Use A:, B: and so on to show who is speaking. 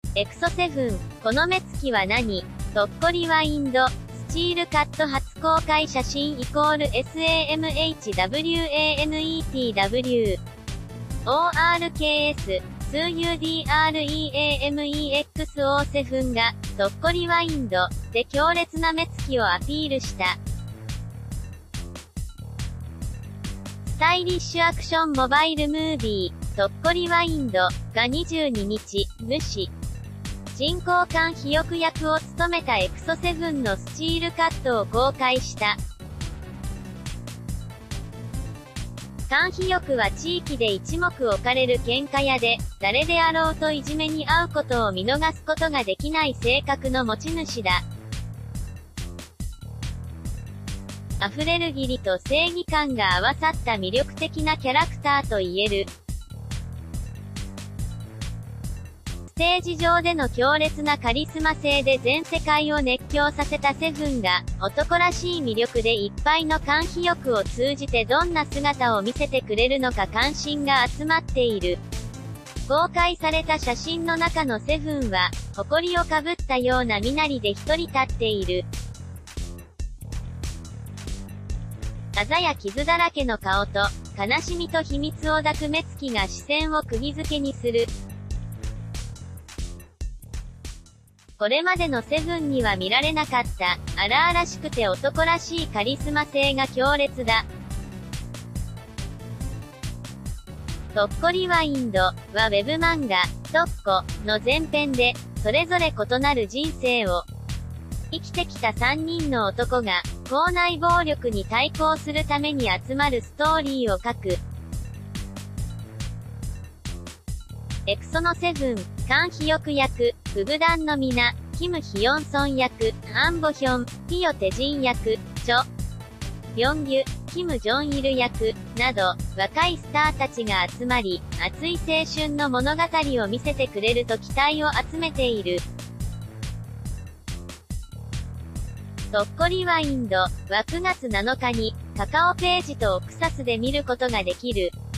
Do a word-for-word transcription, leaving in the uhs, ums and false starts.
A: エクソセブン、この目つきは何？とっこりワインド、スチールカット初公開写真イコール サムハネト オーアールケーエス、ツーユーディーアールイーエーエムイーエックスオーセブン が、とっこりワインド、で強烈な目つきをアピールした。スタイリッシュアクションモバイルムービー、とっこりワインド、がにじゅうににち、主。人工肝肥翼役を務めたエクソセブンのスチールカットを公開した。肝肥翼は地域で一目置かれる喧嘩屋で、誰であろうといじめに遭うことを見逃すことができない性格の持ち主だ。溢れる義理と正義感が合わさった魅力的なキャラクターと言える。ステージ上での強烈なカリスマ性で全世界を熱狂させたセブンが、男らしい魅力でいっぱいの肝肥翼を通じてどんな姿を見せてくれるのか関心が集まっている。公開された写真の中のセブンは、埃をかぶったような身なりで一人立っている。あざや傷だらけの顔と、悲しみと秘密を抱く目つきが視線を釘付けにする。これまでのセブンには見られなかった、荒々しくて男らしいカリスマ性が強烈だ。とっこりワインドはウェブ漫画、とっこの前編で、それぞれ異なる人生を生きてきたさんにんの男が、校内暴力に対抗するために集まるストーリーを書く。エクソのセブン、カンヒヨク役、フグダンのミナ、キムヒヨンソン役、ハンボヒョン、ピヨテジン役、チョ、ビョンギュ、キム・ジョンイル役、など、若いスターたちが集まり、熱い青春の物語を見せてくれると期待を集めている。とっこりワインドはくがつなのかに、カカオページとオクサスで見ることができる。